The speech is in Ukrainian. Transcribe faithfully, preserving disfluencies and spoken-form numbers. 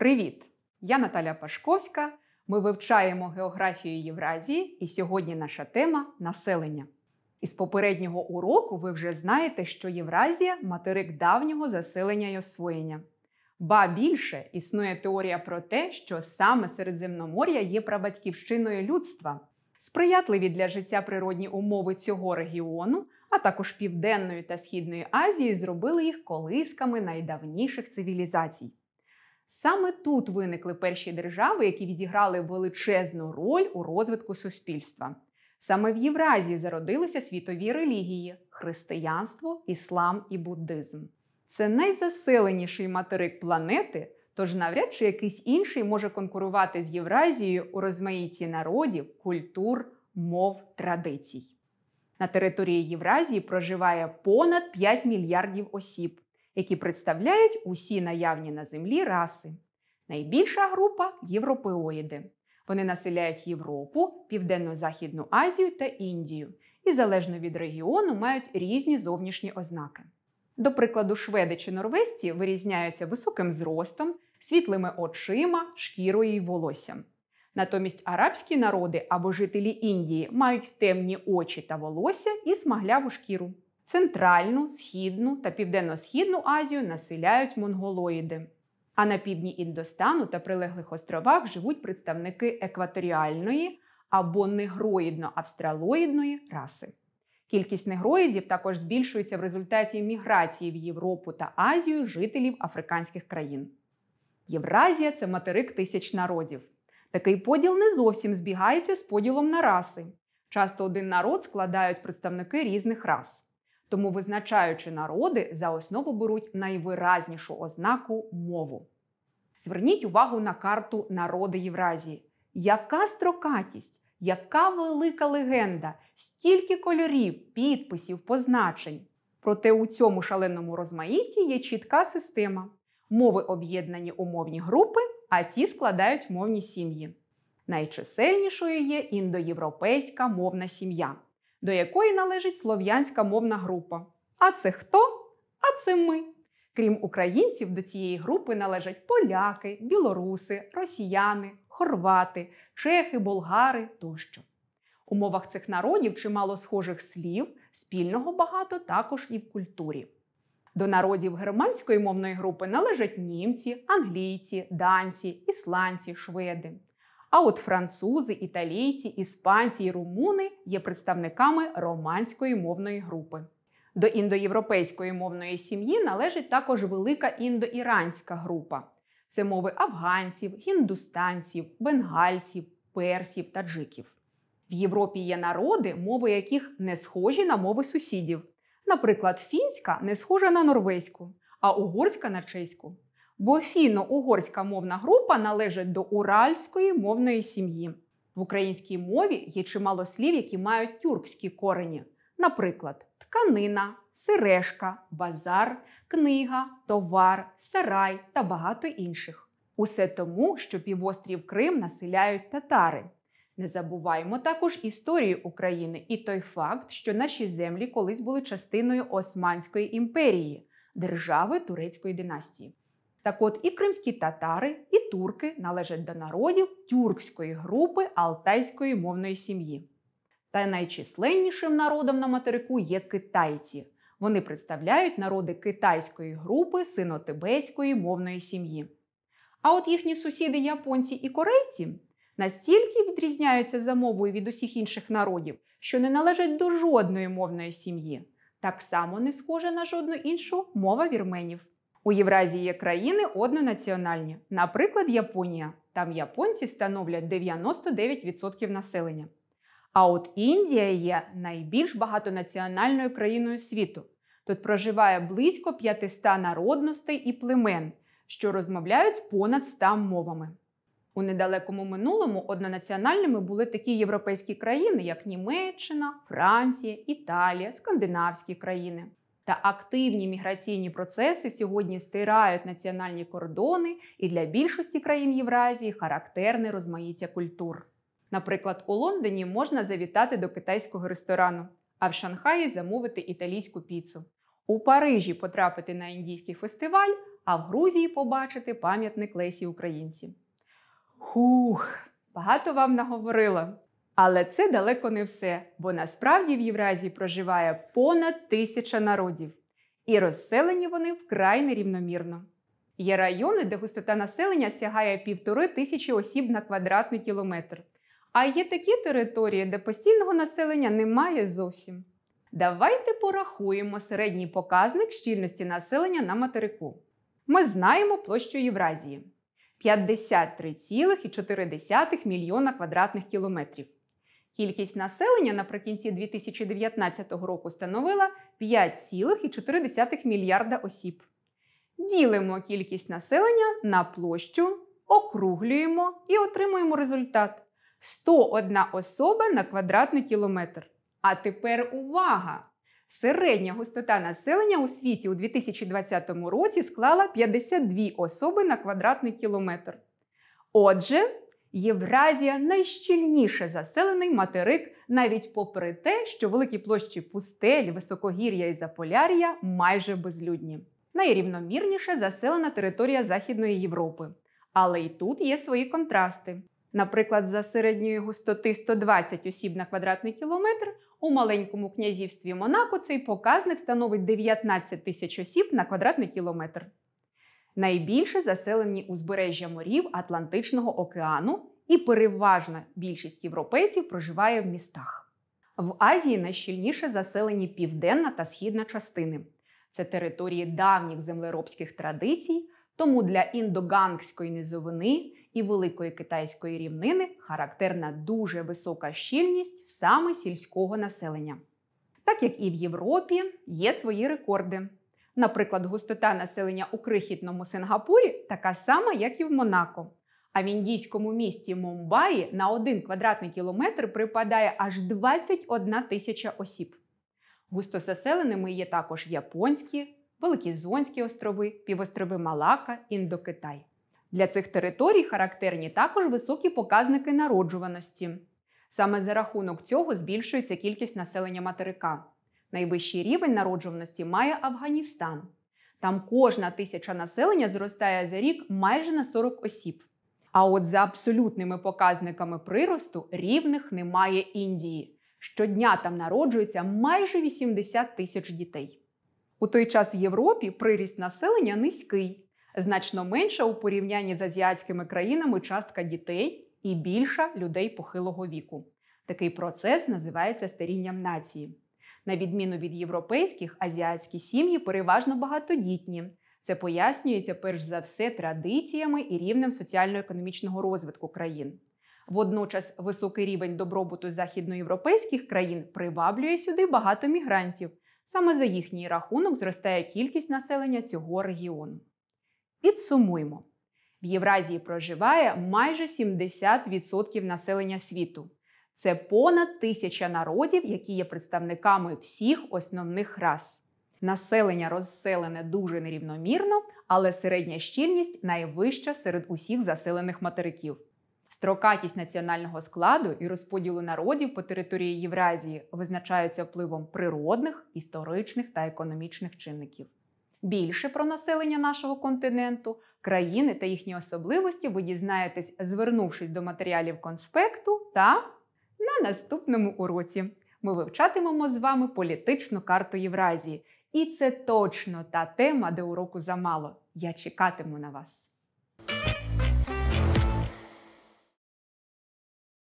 Привіт! Я Наталя Пашковська. Ми вивчаємо географію Євразії і сьогодні наша тема – населення. Із попереднього уроку ви вже знаєте, що Євразія – материк давнього заселення й освоєння. Ба більше, існує теорія про те, що саме Середземномор'я є прабатьківщиною людства. Сприятливі для життя природні умови цього регіону, а також Південної та Східної Азії зробили їх колисками найдавніших цивілізацій. Саме тут виникли перші держави, які відіграли величезну роль у розвитку суспільства. Саме в Євразії зародилися світові релігії – християнство, іслам і буддизм. Це найзаселеніший материк планети, тож навряд чи якийсь інший може конкурувати з Євразією у розмаїтті народів, культур, мов, традицій. На території Євразії проживає понад п'ять мільярдів осіб, які представляють усі наявні на Землі раси. Найбільша група – європеоїди. Вони населяють Європу, Південно-Західну Азію та Індію і, залежно від регіону, мають різні зовнішні ознаки. До прикладу, шведи чи норвезці вирізняються високим зростом, світлими очима, шкірою і волоссям. Натомість арабські народи або жителі Індії мають темні очі та волосся і смагляву шкіру. Центральну, Східну та Південно-Східну Азію населяють монголоїди. А на півдні Індостану та прилеглих островах живуть представники екваторіальної або негроїдно-австралоїдної раси. Кількість негроїдів також збільшується в результаті міграції в Європу та Азію жителів африканських країн. Євразія – це материк тисяч народів. Такий поділ не зовсім збігається з поділом на раси. Часто один народ складають представники різних рас. Тому, визначаючи народи, за основу беруть найвиразнішу ознаку – мову. Зверніть увагу на карту «Народи Євразії». Яка строкатість, яка велика легенда, стільки кольорів, підписів, позначень. Проте у цьому шаленому розмаїтті є чітка система. Мови об'єднані у мовні групи, а ті складають мовні сім'ї. Найчисельнішою є індоєвропейська мовна сім'я, до якої належить слов'янська мовна група. А це хто? А це ми. Крім українців, до цієї групи належать поляки, білоруси, росіяни, хорвати, чехи, болгари тощо. У мовах цих народів чимало схожих слів, спільного багато також і в культурі. До народів германської мовної групи належать німці, англійці, данці, ісландці, шведи. А от французи, італійці, іспанці і румуни є представниками романської мовної групи. До індоєвропейської мовної сім'ї належить також велика індоіранська група. Це мови афганців, гіндустанців, бенгальців, персів, таджиків. В Європі є народи, мови яких не схожі на мови сусідів. Наприклад, фінська не схожа на норвезьку, а угорська – на чеську. Бо фінно-угорська мовна група належить до уральської мовної сім'ї. В українській мові є чимало слів, які мають тюркські корені. Наприклад, тканина, сережка, базар, книга, товар, сарай та багато інших. Усе тому, що півострів Крим населяють татари. Не забуваймо також історію України і той факт, що наші землі колись були частиною Османської імперії, держави турецької династії. Так от і кримські татари, і турки належать до народів тюркської групи алтайської мовної сім'ї. Та найчисленнішим народом на материку є китайці. Вони представляють народи китайської групи сино-тибетської мовної сім'ї. А от їхні сусіди японці і корейці настільки відрізняються за мовою від усіх інших народів, що не належать до жодної мовної сім'ї. Так само не схожа на жодну іншу мова вірменів. У Євразії є країни однонаціональні, наприклад, Японія. Там японці становлять дев'яносто дев'ять відсотків населення. А от Індія є найбільш багатонаціональною країною світу. Тут проживає близько п'ятсот народностей і племен, що розмовляють понад ста мовами. У недалекому минулому однонаціональними були такі європейські країни, як Німеччина, Франція, Італія, скандинавські країни. Та активні міграційні процеси сьогодні стирають національні кордони, і для більшості країн Євразії характерне розмаїття культур. Наприклад, у Лондоні можна завітати до китайського ресторану, а в Шанхаї замовити італійську піцу. У Парижі потрапити на індійський фестиваль, а в Грузії побачити пам'ятник Лесі Українці. Хух, багато вам наговорила. Але це далеко не все, бо насправді в Євразії проживає понад тисяча народів. І розселені вони вкрай нерівномірно. Є райони, де густота населення сягає півтори тисячі осіб на квадратний кілометр. А є такі території, де постійного населення немає зовсім. Давайте порахуємо середній показник щільності населення на материку. Ми знаємо площу Євразії – п'ятдесят три цілих чотири десятих мільйона квадратних кілометрів. Кількість населення наприкінці дві тисячі дев'ятнадцятого року становила п'ять цілих чотири десятих мільярда осіб. Ділимо кількість населення на площу, округлюємо і отримуємо результат – сто одна особа на квадратний кілометр. А тепер увага! Середня густота населення у світі у дві тисячі двадцятому році склала п'ятдесят дві особи на квадратний кілометр. Отже, Євразія – найщільніше заселений материк, навіть попри те, що великі площі пустель, високогір'я і Заполяр'я майже безлюдні. Найрівномірніше заселена територія Західної Європи. Але й тут є свої контрасти. Наприклад, за середньої густоти сто двадцять осіб на квадратний кілометр у маленькому князівстві Монако цей показник становить дев'ятнадцять тисяч осіб на квадратний кілометр. Найбільше заселені узбережжя морів Атлантичного океану і переважна більшість європейців проживає в містах. В Азії найщільніше заселені південна та східна частини. Це території давніх землеробських традицій, тому для індогангської низовини і Великої Китайської рівнини характерна дуже висока щільність саме сільського населення. Так як і в Європі, є свої рекорди. Наприклад, густота населення у крихітному Сингапурі така сама, як і в Монако. А в індійському місті Мумбаї на один квадратний кілометр припадає аж двадцять одна тисяча осіб. Густозаселеними є також Японські, Великізонські острови, півострови Малака, Індокитай. Для цих територій характерні також високі показники народжуваності. Саме за рахунок цього збільшується кількість населення материка. Найвищий рівень народжуваності має Афганістан. Там кожна тисяча населення зростає за рік майже на сорок осіб. А от за абсолютними показниками приросту рівних немає Індії. Щодня там народжується майже вісімдесят тисяч дітей. У той час в Європі приріст населення низький. Значно менша у порівнянні з азіатськими країнами частка дітей і більша людей похилого віку. Такий процес називається старінням нації. На відміну від європейських, азіатські сім'ї переважно багатодітні. Це пояснюється перш за все традиціями і рівнем соціально-економічного розвитку країн. Водночас високий рівень добробуту західноєвропейських країн приваблює сюди багато мігрантів. Саме за їхній рахунок зростає кількість населення цього регіону. Підсумуємо. В Євразії проживає майже сімдесят відсотків населення світу. Це понад тисяча народів, які є представниками всіх основних рас. Населення розселене дуже нерівномірно, але середня щільність найвища серед усіх заселених материків. Строкатість національного складу і розподілу народів по території Євразії визначаються впливом природних, історичних та економічних чинників. Більше про населення нашого континенту, країни та їхні особливості ви дізнаєтесь, звернувшись до матеріалів конспекту та на наступному уроці. Ми вивчатимемо з вами політичну карту Євразії. І це точно та тема, де уроку замало. Я чекатиму на вас.